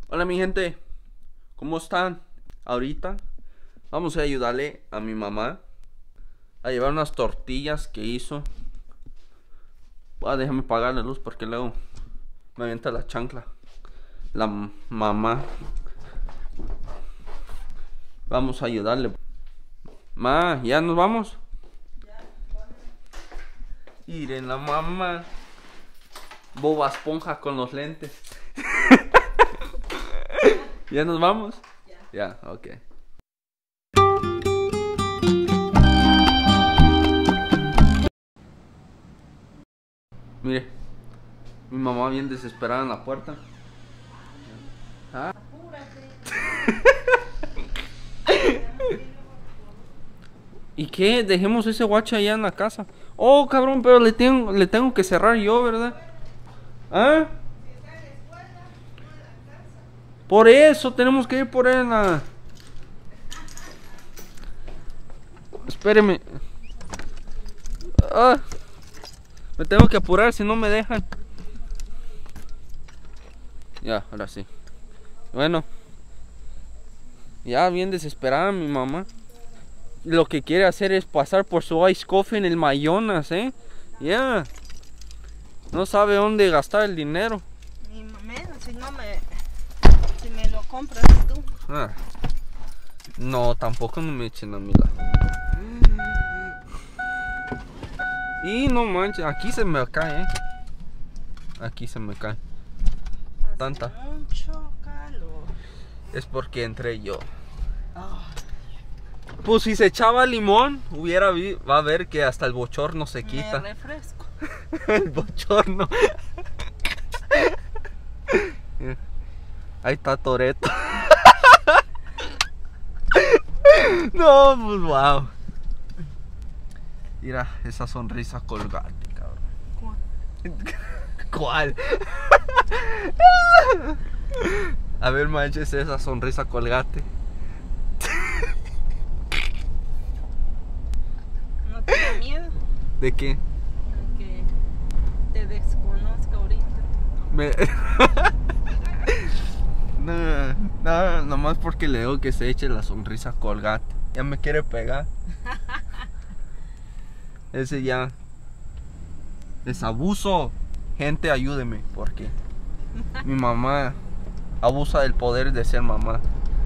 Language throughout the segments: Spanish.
Hola mi gente, ¿cómo están? Ahorita vamos a ayudarle a mi mamá a llevar unas tortillas que hizo. Déjame apagar la luz porque luego me avienta la chancla la mamá. Vamos a ayudarle. Ma, ¿ya nos vamos? Miren la mamá Boba Esponja con los lentes. ¿Ya nos vamos? Ya, ok. Mire, mi mamá bien desesperada en la puerta. ¿Ah? ¿Y qué? Dejemos ese guache allá en la casa. Oh, cabrón, pero le tengo que cerrar yo, ¿verdad? ¿Ah? Por eso tenemos que ir por él en la... Espéreme. Me tengo que apurar si no me dejan. Ya, ahora sí. Bueno. Ya bien desesperada mi mamá. Lo que quiere hacer es pasar por su ice coffee en el Mayonas, Ya. No sabe dónde gastar el dinero. Ni menos si me lo compras tú. No, tampoco no me echen a mi lado. Y no manches, aquí se me cae, Aquí se me cae. Hace Tanta. mucho calor. Es porque entré yo. Pues si se echaba limón, va a ver que hasta el bochorno se quita. Me refresco. El bochorno. Ahí está Toreto. No, pues wow. Mira esa sonrisa colgate, cabrón. ¿Cuál? A ver, manches esa sonrisa colgate. ¿No te da miedo? ¿De qué? Que te desconozca ahorita. No, nomás porque le digo que se eche la sonrisa colgate. Ya me quiere pegar. Ese ya es abuso. Gente, ayúdeme, porque mi mamá abusa del poder de ser mamá.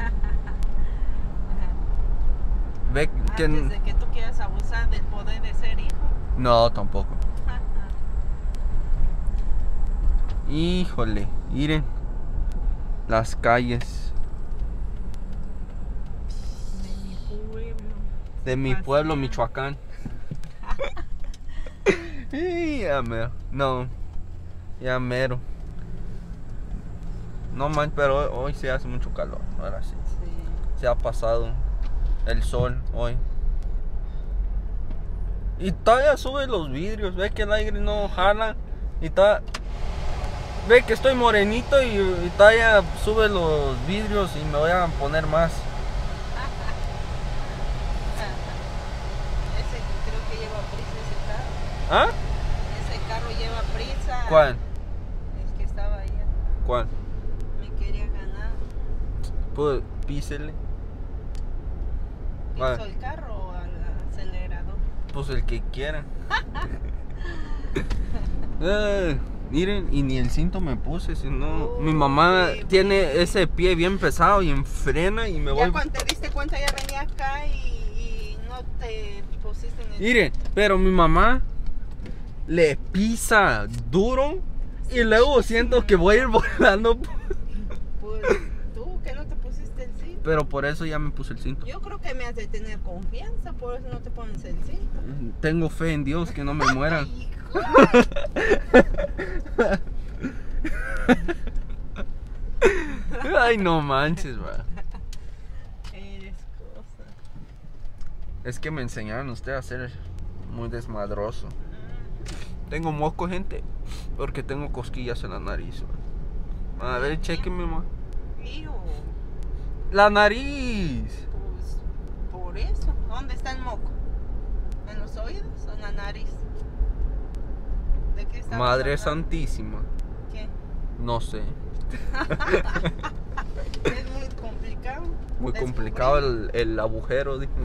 Ve que... Antes de que tú quieras abusar del poder de ser hijo. No, tampoco. Híjole, miren las calles de mi pueblo, Michoacán. Ya mero. No, ya mero. No man, pero hoy se hace mucho calor. Ahora sí. Se ha pasado el sol hoy. Y todavía sube los vidrios. Ve que el aire no jala. Y todavía... Ve que estoy morenito y todavía sube los vidrios y me voy a poner más. Ese creo que lleva prisa ese carro. ¿Ah? Ese carro lleva prisa. ¿Cuál? El que estaba allá. ¿Cuál? Me quería ganar. Pues písele. ¿Piso Vale. el carro o al acelerador? Pues el que quiera. Miren, y ni el cinto me puse, sino mi mamá tiene ese pie bien pesado y frena y me voy. Ya cuando te diste cuenta ya venía acá y no te pusiste en el... Miren, pero mi mamá le pisa duro y luego siento que voy a ir volando. Pues tú que no te pusiste el cinto. Pero por eso ya me puse el cinto. Yo creo que me has de tener confianza, por eso no te pones el cinto. Tengo fe en Dios que no me mueran. Ay, no manches, bro. Eres cosa. Es que me enseñaron ustedes a ser muy desmadroso. Tengo moco, gente, porque tengo cosquillas en la nariz, bro. A ver, chequenme, ma. Mío, La nariz. pues por eso. ¿Dónde está el moco? ¿En los oídos o en la nariz? ¿De qué estamos Madre hablando? santísima. ¿Qué? No sé. muy complicado el agujero, dije.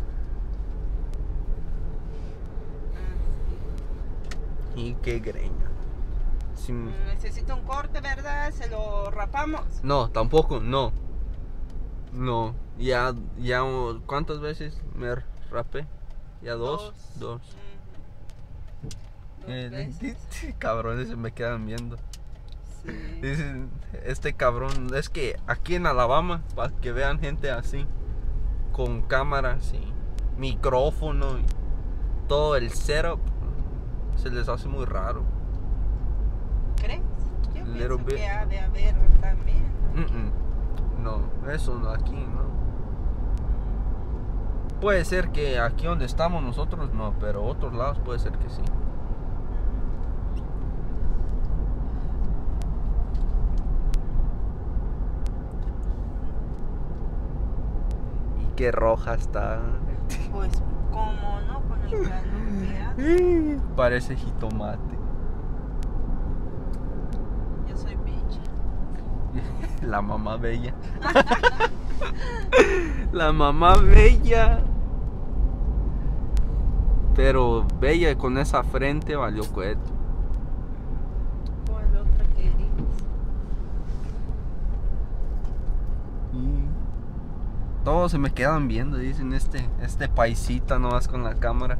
Y qué greña. Sin... Necesita un corte, ¿verdad? ¿Se lo rapamos? No, tampoco, no. No, ya, ¿cuántas veces me rapé? Ya dos. Dos veces. Cabrones se me quedan viendo. Sí. Dicen, este cabrón, es que aquí en Alabama, para que vean gente así, con cámaras y micrófono y todo el setup, se les hace muy raro. ¿Crees? Yo Little pienso bit. que ha de haber también. No, eso no, aquí no. Puede ser que aquí donde estamos nosotros no, pero otros lados puede ser que sí. Y qué roja está. Pues, ¿cómo no? Con el calor que hace. Parece jitomate. Yo soy bicha. La mamá bella. La mamá bella. Pero bella con esa frente valió cohete. ¿Cuál otra querías? Todos se me quedan viendo, dicen este paisita nomás con la cámara.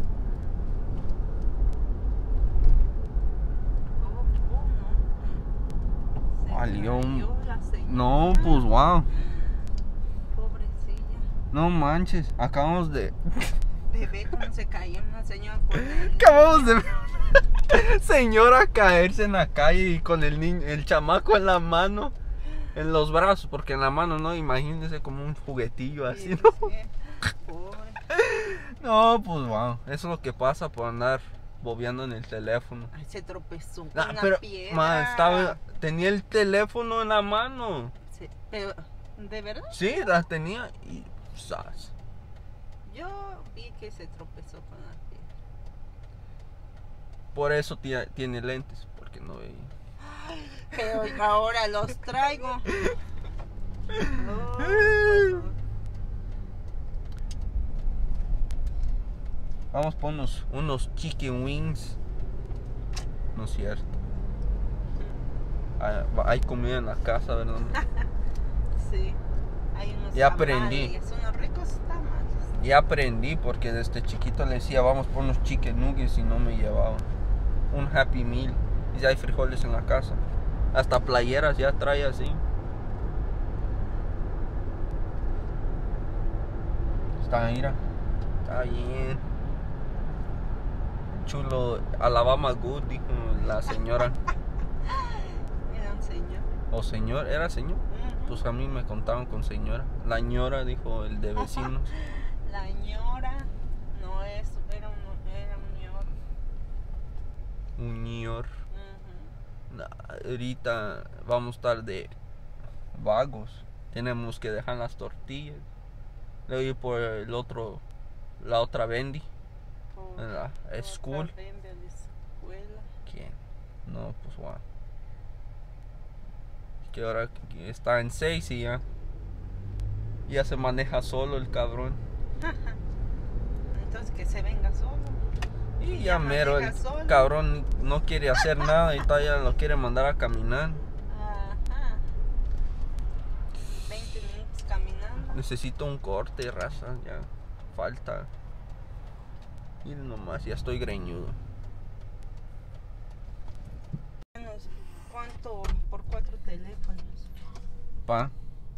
No. Valió un... Cayó la señora. No, pues wow. Pobrecilla. No manches, acabamos de... Bebé, cómo se cayó una señora con él. Acabamos de... Señora caerse en la calle y con el niño, el chamaco en la mano, en los brazos, porque en la mano no, imagínense como un juguetillo así, ¿no? Pobre. No, pues wow, eso es lo que pasa por andar bobeando en el teléfono. Ay, se tropezó con una Pero, piedra. tenía el teléfono en la mano. Sí, pero, ¿de verdad? Sí, la tenía y... ¡zas! Yo vi que se tropezó con la piedra. Por eso tiene lentes, porque no veía. Pero ahora los traigo. Vamos por unos chicken wings. No es cierto. Hay comida en la casa, ¿verdad? Sí, hay unos Ya aprendí. tamales, unos ricos tamales. Ya aprendí porque desde chiquito le decía vamos por unos chicken nuggets y no me llevaban. Un Happy Meal. Y ya hay frijoles en la casa. Hasta playeras ya trae así. Está, mira. Está bien. Chulo. Alabama good, dijo la señora. Era un señor. ¿O señor? ¿Era señor? Pues a mí me contaban con señora. La ñora, dijo el de vecinos. La ñora no es, era un ñor. Un ñor. Ahorita vamos a estar de vagos. Tenemos que dejar las tortillas. Le voy por la otra Bendy. En la school. ¿Quién? No, pues wow. Que ahora está en 6 y ya se maneja solo el cabrón. Entonces que se venga solo. Y ya mero el solo. cabrón no quiere hacer nada y todavía lo quiere mandar a caminar. Ajá. 20 minutos caminando. Necesito un corte, raza, ya falta. Y nomás, ya estoy greñudo. ¿Cuánto por 4 teléfonos? Pa,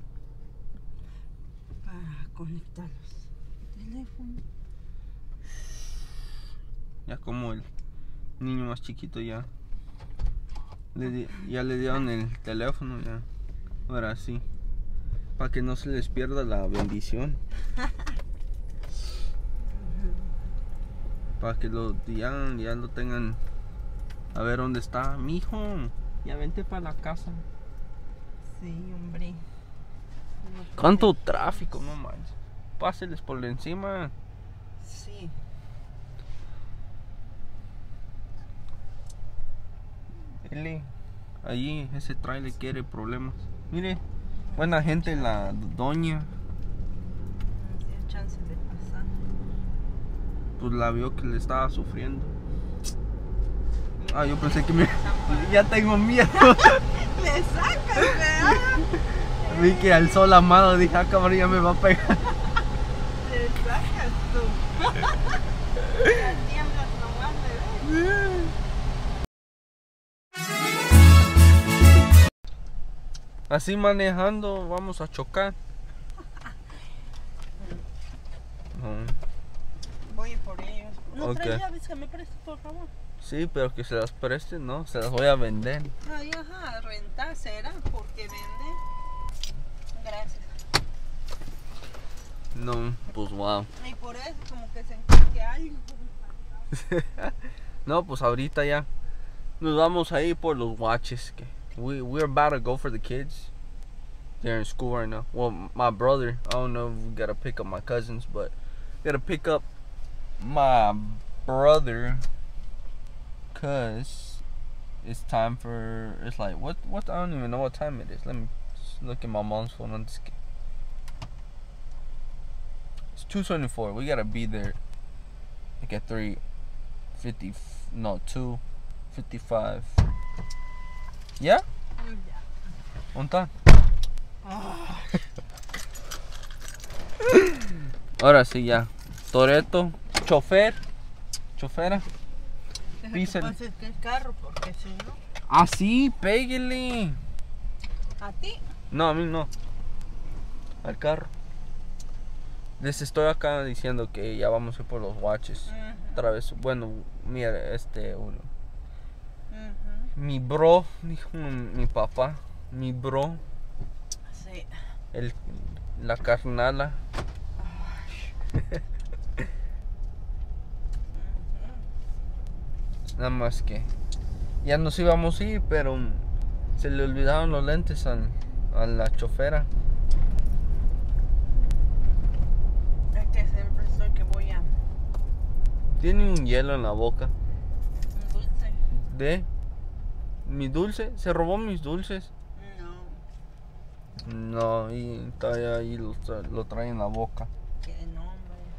Para conectar los teléfonos. ya como el niño más chiquito ya ya le dieron el teléfono ya. Ahora sí. Para que no se les pierda la bendición. Para que ya lo tengan. A ver dónde está, mijo. Ya vente para la casa. Sí, hombre. ¿Cuánto tráfico? No manches. Páseles por encima. Sí. Allí ese trailer quiere problemas. Mire, buena gente la doña. chance de pasar. Pues la vio que le estaba sufriendo. Ah, yo pensé que ya tengo miedo. Le sacas, ¿verdad? Vi que alzó la mano, dije, ah, cabrón, ya me va a pegar. Le sacas tú. Ya tiemblas nomás, bebé. Así manejando, vamos a chocar. No. Voy por ellos. No Ok. traes llaves, que me prestes, por favor. Sí, pero que se las presten, no, se las voy a vender. Ay, ajá, rentar será, porque vende. Gracias. No, pues wow. Y por eso, como que se encuentre algo. No, pues ahorita ya nos vamos a ir por los watches. Que we're about to go for the kids. They're in school right now. Well, my brother, I don't know if we gotta pick up my cousins, but gotta pick up my brother, cause it's time for, it's like what I don't even know what time it is. Let me just look at my mom's phone on this. It's 2:24. We gotta be there like at 3:50. No, 2:55. Yeah? On time. Ahora sí ya. Toretto, chofera. Deja Písale. que pases el carro, porque si no. Así, pégale. ¿A ti? No, a mí no. Al carro. Les estoy acá diciendo que ya vamos a ir por los watches. Otra vez, bueno, mira, mi bro, dijo mi papá, mi bro, Sí. la carnala. Nada más que ya nos íbamos a ir, pero se le olvidaron los lentes a la chofera. Es que siempre estoy que voy a Tiene un hielo en la boca. un dulce. ¿De mi dulce? ¿Se robó mis dulces? No, No, y todavía ahí lo trae en la boca. qué nombre.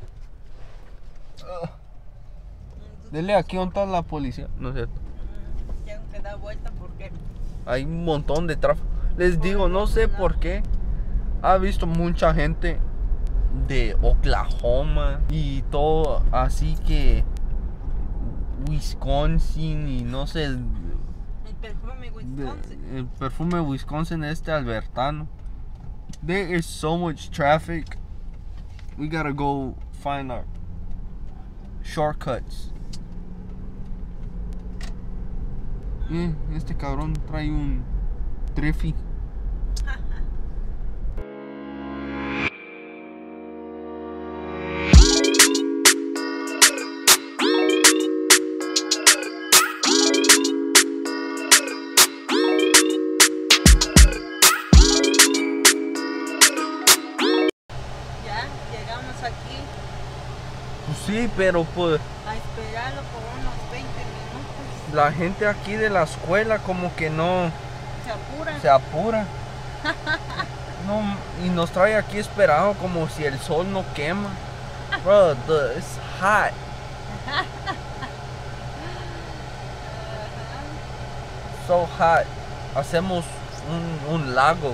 Dele aquí donde está la policía. No es cierto. Tengo que dar vuelta porque Hay un montón de tráfico. Les digo, no sé por qué. Ha visto mucha gente de Oklahoma y todo, así que Wisconsin y no sé, el perfume Wisconsin. el perfume Wisconsin albertano. There is so much traffic. We gotta go find our shortcuts. Este cabrón trae un Triffy. Ya llegamos aquí Pues sí, pero pues a esperarlo por unos 20 minutos. la gente aquí de la escuela como que no Se apura. se apura. No, y nos trae aquí esperado como si el sol no quema. Bro, it's hot. So hot. Hacemos un lago.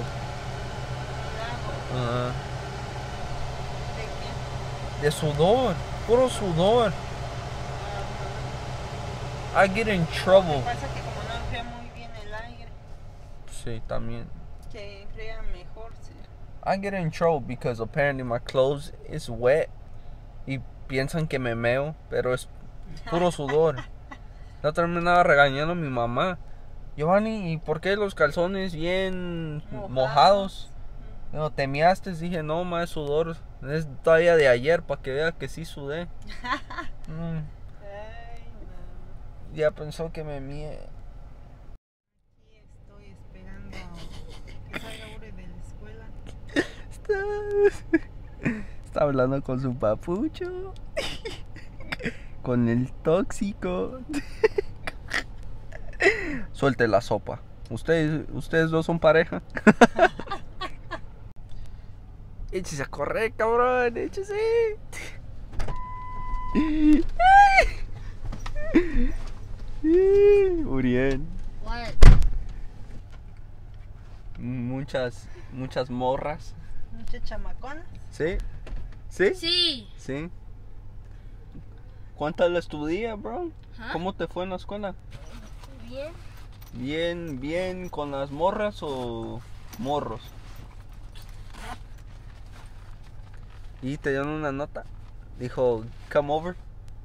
Bravo. ¿De qué? De sudor. Puro sudor. I get in Lo trouble. que pasa es que como no enfría muy bien el aire, Sí, también. se enfría mejor. Sí. I get in trouble because apparently my clothes is wet. Y piensan que me meo, pero es puro sudor. La terminaba regañando mi mamá. Giovanni, ¿y por qué los calzones bien mojados? No, ¿te measte? Dije, no, ma, es sudor. Es todavía de ayer para que vea que sí sudé. Ay, no. Ya pensó que me mié. Aquí estoy esperando a que salga Ure de la escuela. Está hablando con su papucho. Con el tóxico. Suelte la sopa. Ustedes dos son pareja. Échese a correr, cabrón. Échese. Uriel. What? Muchas morras. Mucha chamacona. ¿Sí? ¿Sí? Sí. Sí. ¿Cuántas la estudias, bro? ¿Ah? ¿Cómo te fue en la escuela? Bien. Bien con las morras o morros. ¿Y te dieron una nota? Dijo, come over.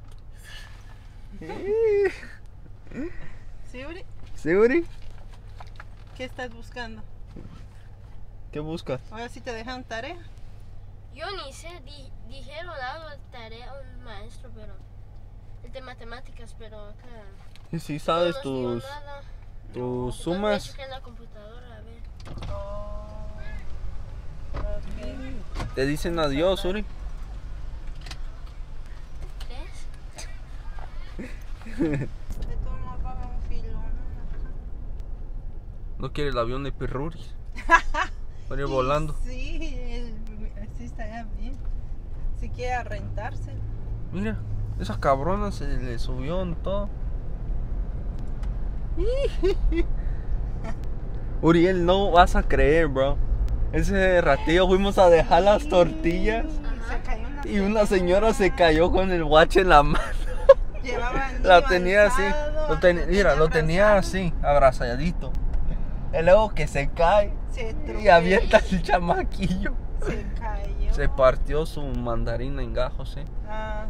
¿Sí, Uri? ¿Sí, Uri? ¿Qué estás buscando? ¿Qué buscas? Ahora sí te dejan tarea. Yo ni sé, dijeron algo de tarea a un maestro, pero el de matemáticas, pero acá Y si no sabes nos dio tus nada. tus Yo sumas. chequé en la computadora, a ver. Oh. Ok. Te dicen adiós, Uri. ¿Ves? De todo modo va un filón. No quiere el avión de Pirruris. Va a ir volando. Sí, sí estaría bien. Si quiere rentarse. Mira, esa cabrona se le subió en todo. Uriel, no vas a creer, bro. Ese ratillo fuimos a dejar las tortillas Se cayó y una señora se cayó con el guache en la mano. Llevaba al La niño tenía así. alzado, Mira, lo tenía abrazado. así, abrazadito. Y luego que se cae Se y tropezó, avienta el chamaquillo. se cayó. Se partió su mandarina en gajos, ¿eh? Ajá.